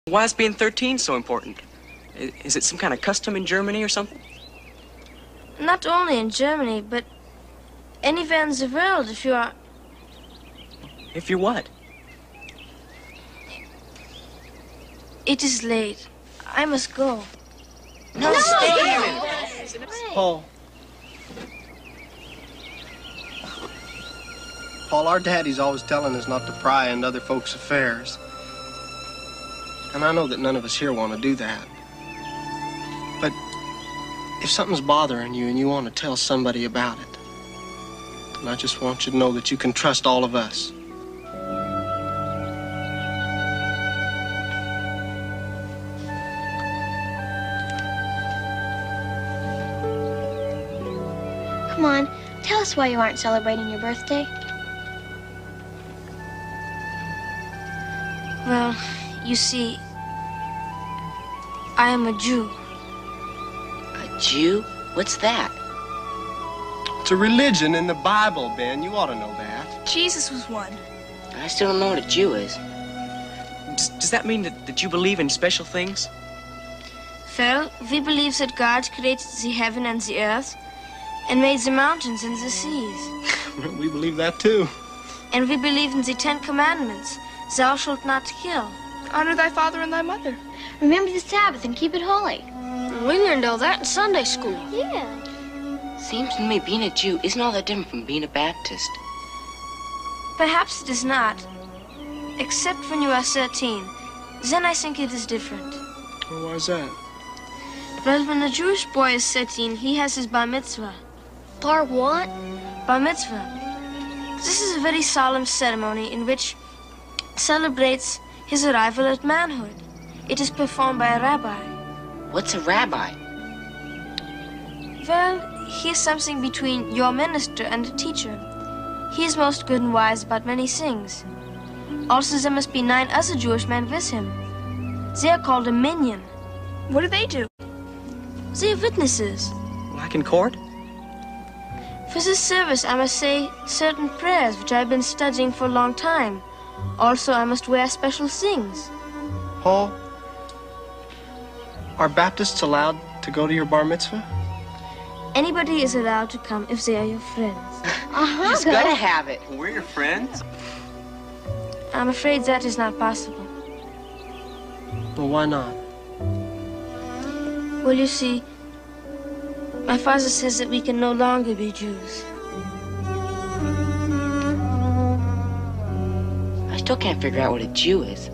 Why is being 13 so important? Is it some kind of custom in Germany or something? Not only in Germany, but anywhere in the world if you are... If you're what? It is late. I must go. No, stay here. Paul. Paul, our daddy's always telling us not to pry into other folks' affairs. And I know that none of us here want to do that. But if something's bothering you and you want to tell somebody about it, then I just want you to know that you can trust all of us. Come on, tell us why you aren't celebrating your birthday. Well, you see, I am a Jew. A Jew? What's that? It's a religion in the Bible, Ben. You ought to know that. Jesus was one. I still don't know what a Jew is. Does that mean that you believe in special things? Well, we believe that God created the heaven and the earth and made the mountains and the seas. We believe that too. And we believe in the 10 Commandments. Thou shalt not kill. Honor thy father and thy mother. Remember the Sabbath and keep it holy. We learned all that in Sunday school. Yeah. Seems to me being a Jew isn't all that different from being a Baptist. Perhaps it is not. Except when you are 13. Then I think it is different. Well, why is that? Well, when a Jewish boy is 13, he has his bar mitzvah. Bar what? Bar mitzvah. This is a very solemn ceremony in which celebrates his arrival at manhood. It is performed by a rabbi. What's a rabbi? Well, he is something between your minister and a teacher. He is most good and wise about many things. Also, there must be 9 other Jewish men with him. They are called a minyan. What do they do? They are witnesses. Like in court? For this service, I must say certain prayers which I have been studying for a long time. Also, I must wear special things. Paul, are Baptists allowed to go to your bar mitzvah? Anybody is allowed to come if they are your friends. He's gotta have it. We're your friends? I'm afraid that is not possible. Well, why not? Well, you see, my father says that we can no longer be Jews. I still can't figure out what a Jew is.